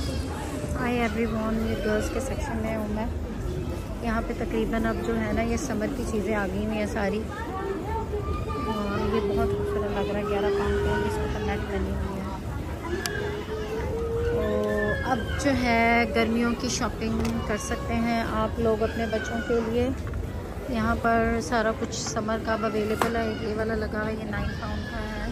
हाय everyone, ये girls के section में हूँ मैं। यहाँ पे तकरीबन अब जो है ना ये समर की चीज़ें आ गई हुई हैं सारी, और ये बहुत खूबसूरत लग रहा है। 11 पाउंड का इसके ऊपर नेट बनी हुई है। तो अब जो है गर्मियों की शॉपिंग कर सकते हैं आप लोग अपने बच्चों के लिए। यहाँ पर सारा कुछ समर का अवेलेबल है। ये वाला लगा हुआ है, ये 9 पाउंड का है।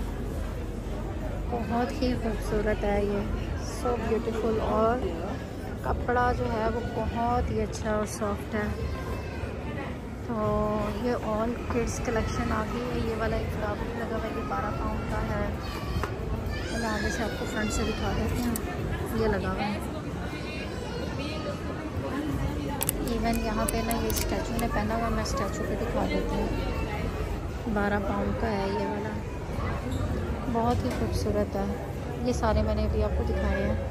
बहुत ही खूबसूरत है ये, सो ब्यूटीफुल, और कपड़ा जो है वो बहुत ही अच्छा और सॉफ्ट है। तो ये ऑल किड्स कलेक्शन आ गई है। ये वाला एक फ्लावर लगा हुआ है, ये 12 पाउंड का है। मैं आगे से आपको फ्रंट से दिखा देती हूँ। ये लगा हुआ है। इवन यहाँ पे ना ये स्टैचू ने पहना हुआ, मैं स्टैचू पे दिखा देती हूँ। 12 पाउंड का है ये वाला, बहुत ही खूबसूरत है। ये सारे मैंने अभी आपको दिखाए हैं।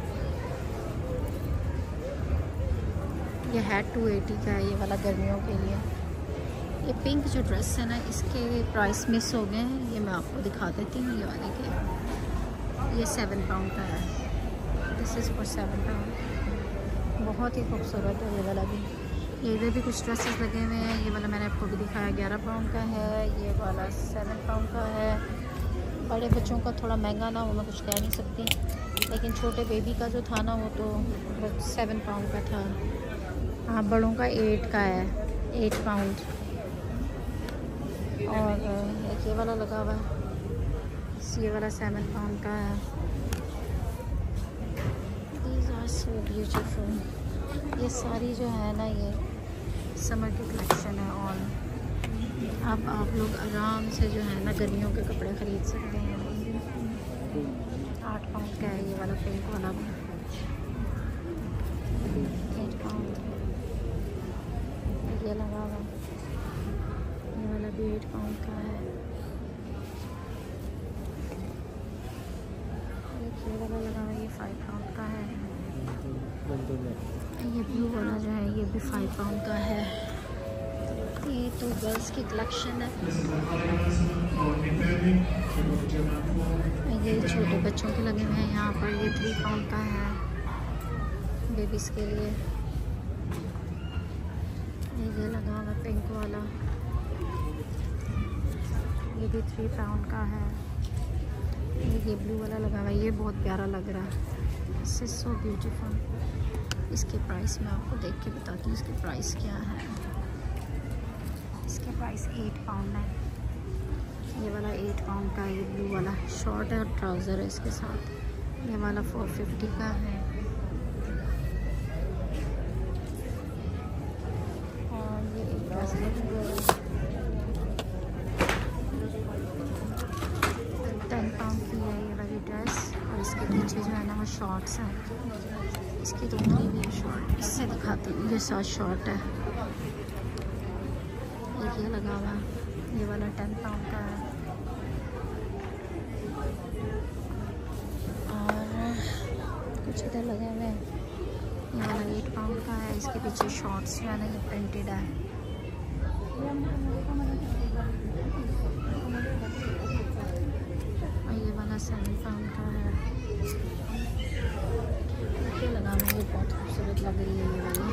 ये है 280 का है ये वाला गर्मियों के लिए। ये पिंक जो ड्रेस है ना, इसके प्राइस मिस हो गए हैं। ये मैं आपको दिखा देती हूँ। ये वाले के ये 7 पाउंड का है। This is for 7 pound. बहुत ही खूबसूरत है ये वाला भी। ये इधर भी कुछ ड्रेसेस लगे हुए हैं। ये वाला मैंने आपको भी दिखाया, 11 पाउंड का है। ये वाला 7 पाउंड का है। बड़े बच्चों का थोड़ा महंगा ना हो, मैं कुछ कह नहीं सकती, लेकिन छोटे बेबी का जो था ना वो तो 7 पाउंड का था। हाँ, बड़ों का 8 का है, 8 पाउंड। और एक ये वाला लगा हुआ है, ये वाला 7 पाउंड का है। These are so beautiful. ये सारी जो है ना ये समर की कलेक्शन है। और अब आप लोग आराम से जो है ना गर्मियों के कपड़े ख़रीद सकते हैं। 8 पाउंड का है ये वाला पिंक वाला भी, 8 पाउंड। ये लगा हुआ, ये वाला भी 8 पाउंड का है। ये वाला लगा हुआ, ये 5 पाउंड का है। ये ब्लू वाला जो है ये भी 5 पाउंड का है। ये तो गर्ल्स की कलेक्शन है। ये छोटे बच्चों के लगे हुए हैं यहाँ पर। ये 3 पाउंड का है बेबीज़ के लिए। ये लगा हुआ पिंक वाला, ये भी 3 पाउंड का है। ये ब्लू वाला लगा हुआ है, ये बहुत प्यारा लग रहा है। This is so beautiful. इसके प्राइस मैं आपको देख के बताती हूँ इसके प्राइस क्या है। इसके प्राइस 8 पाउंड है। ये वाला 8 पाउंड का है। ये ब्लू वाला शॉर्ट है और ट्राउज़र है इसके साथ। ये वाला 450 का है। और ये एक ड्रेस लगी हुई है 10 पाउंड की है ये वाली ड्रेस। और इसके पीछे जो है ना वो शॉर्ट्स हैं। इसकी तो उतनी भी है शॉर्ट। इससे दिखाती हूँ, ये साथ शॉर्ट है। ये लगा हुआ है, ये वाला 10 पाउंड का है। और कुछ इधर लगे हुए हैं, ये वाला 8 पाउंड का है। इसके पीछे शॉर्ट्स जो है ना ये प्रिंटेड है। और ये वाला 7 पाउंड का है। ये लगा हुआ है, ये बहुत खूबसूरत लग रही है ये वाली।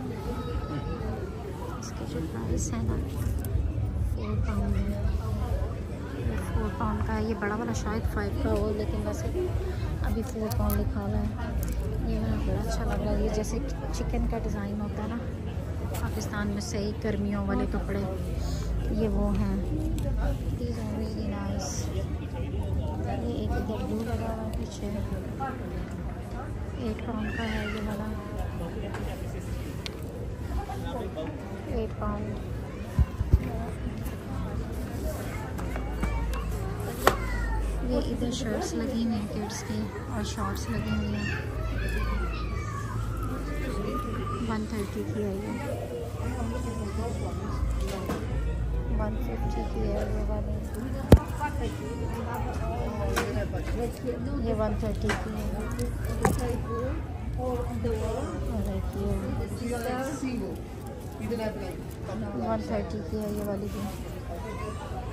इसके जो प्राइस है ना 4 पाउंड है। 4 पाउंड का है। ये बड़ा वाला शायद 5 का हो, लेकिन वैसे अभी 4 पाउंड लिखा हुआ है। ये वाला बड़ा अच्छा लग रहा है। ये जैसे चिकन का डिज़ाइन होता है ना पाकिस्तान में, सही गर्मियों वाले कपड़े ये वो हैं। These are really nice. ये एक इधर ब्लू लगा हुआ है पीछे, 8 पाउंड का है ये वाला, 8 पाउंड। ये इधर शर्ट्स लगी हुई हैं किड्स की, और शॉर्ट्स लगी हुई हैं। 130 की है ये, 150 की है ये वाली, ये 130 की है। और देखिए 130 की है ये वाली भी।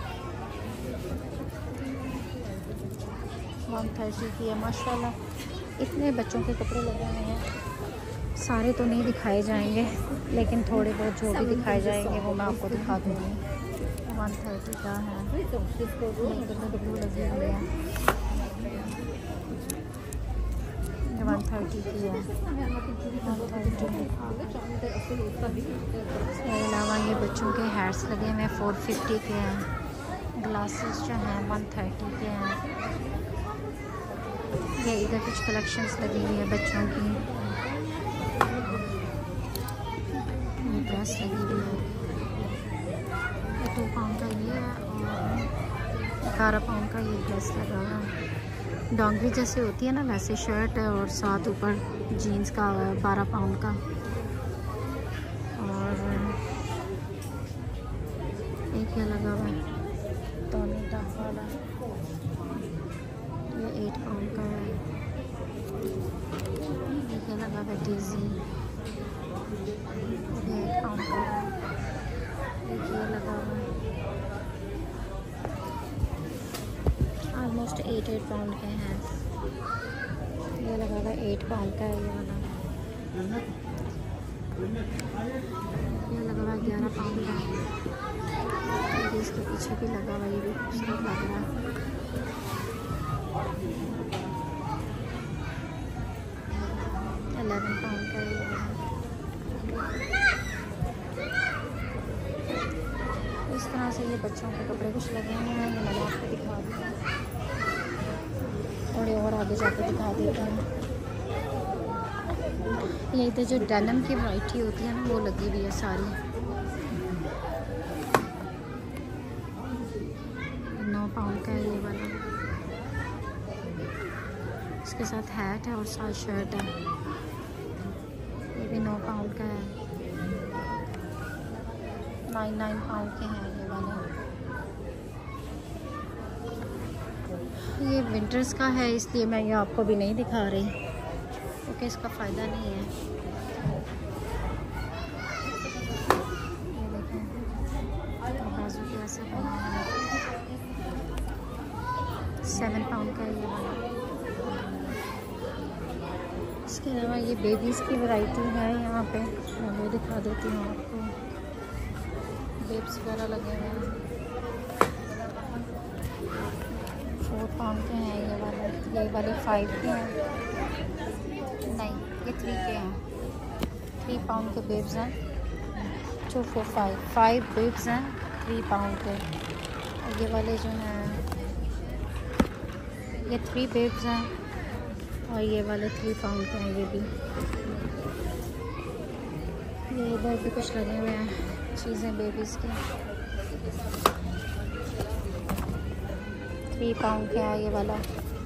130 की है माशाल्लाह। इतने बच्चों के कपड़े लगे हुए हैं, सारे तो नहीं दिखाए जाएंगे, लेकिन थोड़े बहुत जो भी दिखाए जाएंगे वो मैं आपको दिखा दूँगी। 130 का है, डब्लू लगी हुई है, 130 की है। इसके अलावा ये बच्चों के हेयर्स लगे हुए हैं, 450 के हैं। ग्लासेस जो हैं 130 के हैं। ये इधर कुछ कलेक्शंस लगी हुई है बच्चों की। ये ड्रेस लगी हुई है, ये 2 पाउंड का ये है और 11 पाउंड का ये ड्रेस लगा हुआ है। डोंगरी जैसे होती है ना वैसे शर्ट है और साथ ऊपर जीन्स का 12 पाउंड का। और एक ये लगा हुआ है टॉनी टॉप वाला, ये 8 पाउंड का है। ये लगा हुआ डेज़ी, ये 8 पाउंड का है। ये लगा हुआ है ऑलमोस्ट 8 पाउंड के हैं। ये लगा हुआ 8 पाउंड का है ये वाला। ये लगा हुआ 11 पाउंड का है। इसके पीछे भी लगा हुआ, ये भी खूबसूरत लग रहा है। £11 का ये है। इस तरह से ये बच्चों के कपड़े कुछ लगे हुए हैं, ये मैंने आपको दिखा दिया। थोड़े और आगे जाकर दिखा देता हूँ। ये इधर जो डेनिम की वैरायटी होती है ना वो लगी हुई है सारी। 9 पाउंड का है ये वाला, इसके साथ हैट है और साथ शर्ट है। ये भी 9 पाउंड का है। 9 पाउंड के हैं ये वाले। ये विंटर्स का है इसलिए मैं ये आपको भी नहीं दिखा रही क्योंकि इसका फ़ायदा नहीं है। ये देखें बाजू कैसे बना है। 7 पाउंड का ये वाला। इसके अलावा ये बेबीज़ की वैरायटी है यहाँ पे, मैं वो दिखा देती हूँ आपको। बेब्स वगैरह लगे हुए हैं। 4 पाउंड के हैं ये वाले 5 के हैं, नहीं ये 3 के हैं। 3 पाउंड के बेब्स हैं। 2 4 5 बेब्स हैं 3 पाउंड के। और ये वाले जो हैं ये 3 बेब्स हैं और ये वाले 3 पाउंड के हैं। ये भी ये इधर भी कुछ लगे हुए हैं चीज़ें बेबीज़ की। 3 पाउंड का है ये वाला।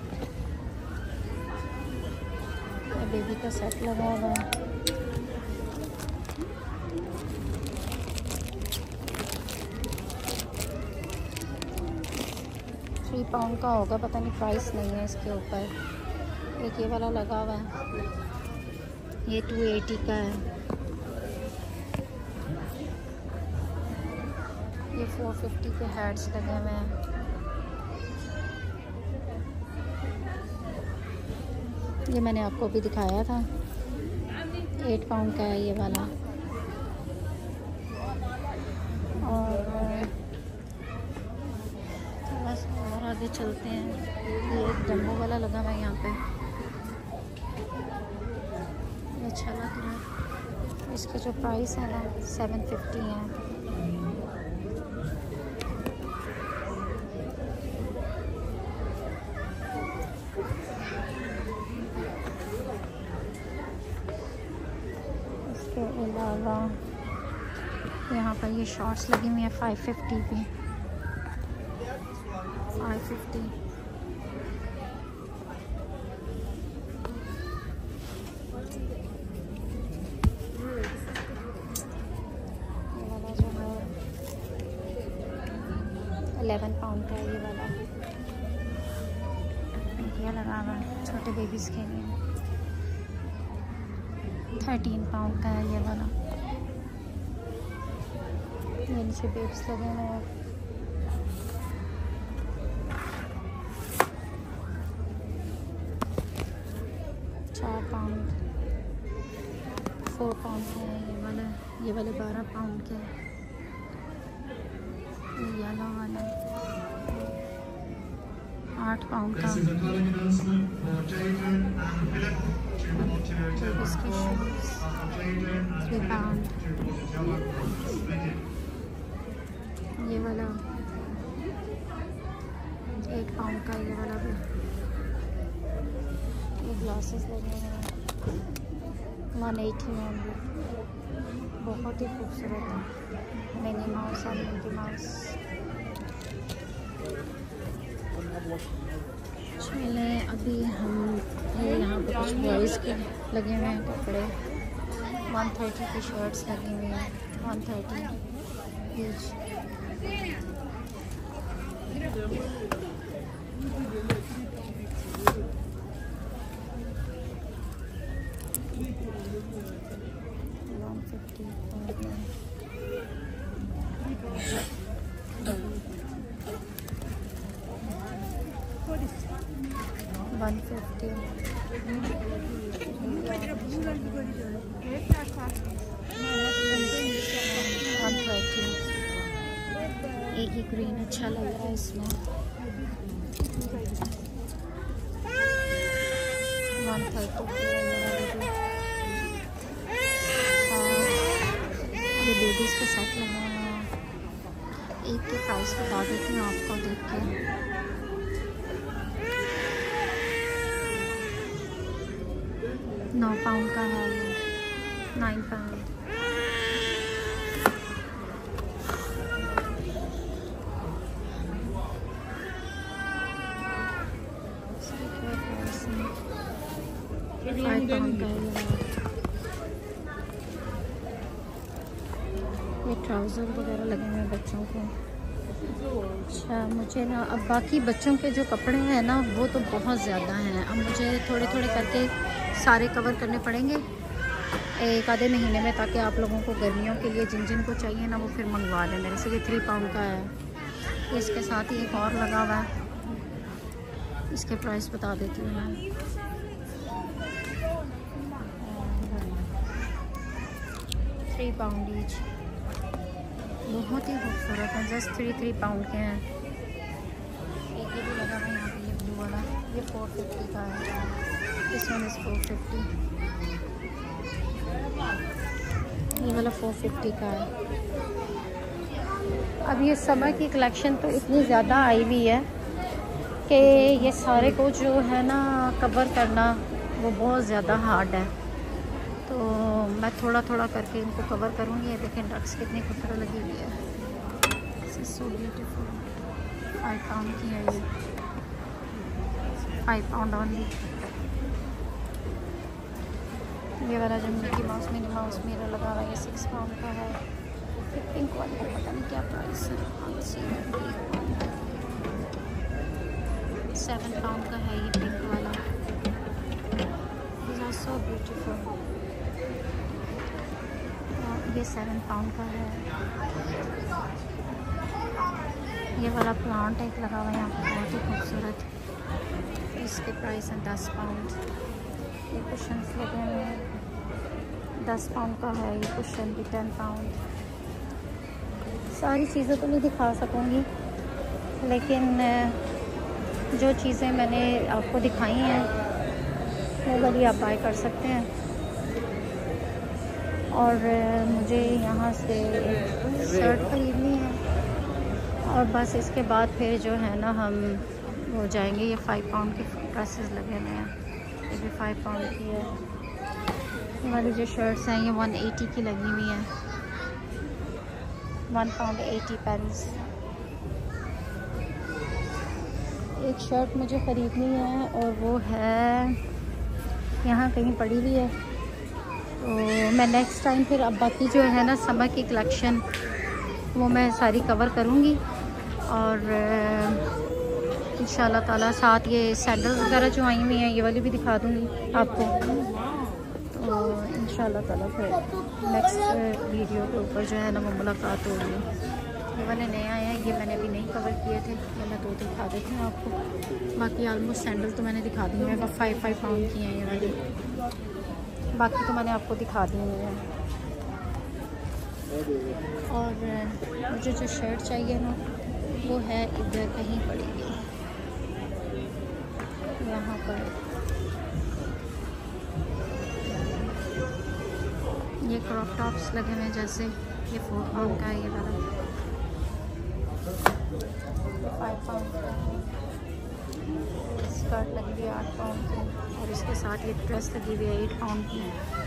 ये बेबी का सेट लगा हुआ है। £3 का होगा, पता नहीं प्राइस नहीं है इसके ऊपर। एक ये वाला लगा हुआ है, ये 280 का है। ये 450 के हेड्स लगे हुए हैं। ये मैंने आपको भी दिखाया था। 8 पाउंड का है ये वाला। और थोड़ा सा और आगे चलते हैं। ये एक डम्बो वाला लगा हुआ है यहाँ पे, ये अच्छा लग रहा है। इसके जो प्राइस है ना 750 है। इसके अलावा यहाँ पर ये शॉर्ट्स लगी हुई है 550 की। 550। ये वाला जो है 11 पाउंड का है ये वाला। ये लगा हुआ है छोटे बेबीज़ के लिए। 13 पाउंड का है ये वाला। ये नीचे बेब्स लगे हुए हैं। 4 पाउंड 4 पाउंड है ये वाले 12 पाउंड के। येलो वाला 8 पाउंड का। इसके शूज़ 3 पाउंड। ये वाला 8 पाउंड का। ये वाला भी। ये ग्लासेस लगे हैं 180 में। बहुत ही खूबसूरत है। मिनी माउस और मिकी माउस। चले अभी हम यहाँ पे कुछ बॉयज़ के लगे हुए हैं कपड़े। 130 की शर्ट्स लगी हुई हैं 130 ईच। एक ही ग्रीन अच्छा लग रहा है इसमें। 130 ये लेडीज़ के सेट लगे हुए हैं। एक के प्राइस बता देती हूँ आपको देख के। £9 का है ये 9 पाउंड। £5 का है ये ट्राउज़र वगैरह लगे हुए हैं बच्चों को। अच्छा मुझे ना अब बाकी बच्चों के जो कपड़े हैं ना वो तो बहुत ज़्यादा हैं। अब मुझे थोड़े थोड़े करके सारे कवर करने पड़ेंगे एक आधे महीने में, ताकि आप लोगों को गर्मियों के लिए जिन जिन को चाहिए ना वो फिर मंगवा दें मेरे से। ये 3 पाउंड का है। इसके साथ ही एक और लगा हुआ है। इसके प्राइस बता देती हूँ मैं। 3 पाउंड ईच। बहुत ही खूबसूरत है। जस्ट 3 पाउंड के हैं। एक ये भी लगा हुआ है यहाँ पे, ये ब्लू वाला। ये 450 का है। This one is 450। ये वाला 450 का है। अब ये समर की कलेक्शन तो इतनी ज़्यादा आई हुई है कि ये सारे को जो है ना कवर करना वो बहुत ज़्यादा हार्ड है। तो मैं थोड़ा थोड़ा करके इनको कवर करूँगी। ये देखें डक्स कितनी खूबसूरत लगी हुई है। So beautiful. 5 पाउंड की है ये। 5 पाउंड ऑनली। ये वाला जो मिनी माउस मेरा लगा हुआ है ये 6 पाउंड का है। पिंक वाले का पता नहीं क्या प्राइस है। 7 पाउंड का है ये पिंक वाला। These are so beautiful। ये 7 पाउंड का है। ये वाला प्लांट एक लगा हुआ है यहाँ पर बहुत ही खूबसूरत। इसके प्राइस है 10 पाउंड। ये कुशन्स लगे हुए हैं 10 पाउंड का है। ये कुशन भी 10 पाउंड। सारी चीज़ें तो नहीं दिखा सकूँगी, लेकिन जो चीज़ें मैंने आपको दिखाई हैं वो वाली आप बाय कर सकते हैं। और मुझे यहाँ से शर्ट खरीदनी है और बस इसके बाद फिर जो है ना हम हो जाएंगे। ये 5 पाउंड के ड्रेसेस लगे हुए हैं। ये भी 5 पाउंड की है। ये वाली जो शर्ट्स हैं ये 180 की लगी हुई हैं। 1 पाउंड 80 पेंस। एक शर्ट मुझे ख़रीदनी है और वो है यहाँ कहीं पड़ी हुई है। तो मैं नेक्स्ट टाइम फिर अब बाकी जो है ना समर की कलेक्शन वो मैं सारी कवर करूँगी। और इंशाल्लाह ताला साथ ये सैंडल्स वगैरह जो आई हुई हैं ये वाली भी दिखा दूँगी आपको। तो इंशाल्लाह ताला फिर नेक्स्ट वीडियो के ऊपर जो है ना वो मुलाकात होगी। ये वाले नए आए हैं, ये मैंने अभी नहीं कवर किए थे, ये मैं दो दिखा देती हूँ आपको। बाकी ऑलमोस्ट सैंडल तो मैंने दिखा दी है, 5 पाउंड की हैं ये वाली। बाकी तो मैंने आपको दिखा दी हुई है। और मुझे जो शर्ट चाहिए ना वो है इधर कहीं पड़ेगी, यहाँ पर। ये क्रॉप टॉप्स लगे हुए हैं जैसे, ये 4 पाउंड का है ये वाला, 5 पाउंड का। स्कर्ट लगी हुई है 8 पाउंड की, और इसके साथ ये ड्रेस लगी हुई है 8 पाउंड की।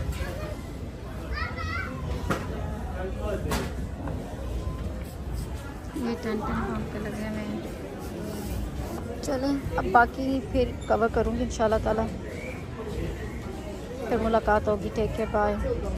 ये 10 पाउंड के लगे हुए हैं। चलें अब बाकी फिर कवर करूँगी इंशाल्लाह ताला, फिर मुलाकात होगी। Take care, bye.